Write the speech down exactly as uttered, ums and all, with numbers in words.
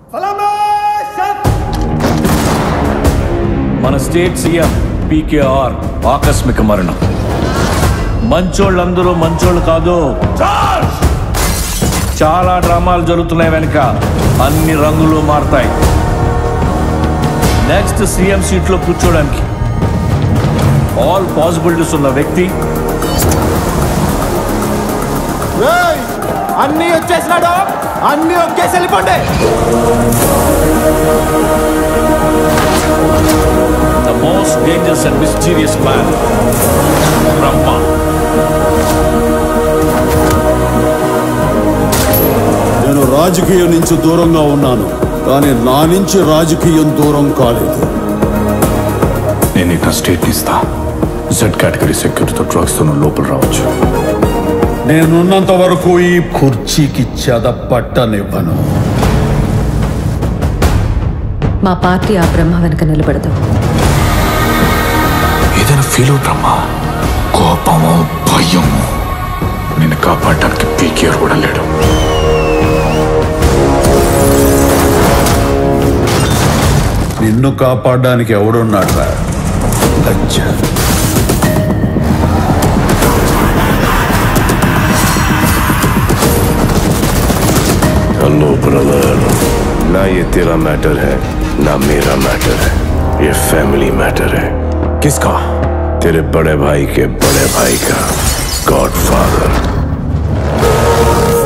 మన state CM PKR ఆకస్మిక మరణం. మంచోళ్ళందరూ మంచోళ్ళు కాదు. చాలా డ్రామాలు జరుగుతున్నాయి వెనుక. అన్ని రంగులు మారుతాయి. నెక్స్ట్ సీఎం సీట్లో కూర్చోడానికి ఆల్ పాసిబిలిటీస్ ఉన్న వ్యక్తి అన్ని వచ్చేసినాడు. అన్ని ఒకేసి వెళ్ళిపోండి. The most dangerous and mysterious man, Brahma. నేను రాజకీయం నుంచి దూరంగా ఉన్నాను, కానీ నా నుంచి రాజకీయం దూరం కాలేదు. నేను ఇక స్టేట్ ఇస్తా. జెడ్ కేటగిరీ సెక్యూరిటీతో డ్రగ్స్ తో లోపల రావచ్చు. నేనున్నంత వరకు ఈ కుర్చీకి చెద పట్టనివ్వను. మా పార్టీ ఆ బ్రహ్మ వెనక నిలబడదు. ఏదైనా ఫీల్ అవుతామా? కోపము, భయము. నేను కాపాడటానికి పీకేఆర్ కూడా లేడు. నిన్ను కాపాడడానికి ఎవడున్నాడు రా? లజ్జ. हेलो ब्रदर, ना ये तेरा मैटर है ना मेरा मैटर है, ये फैमिली मैटर है। किसका? तेरे बड़े भाई के बड़े भाई का गॉडफादर।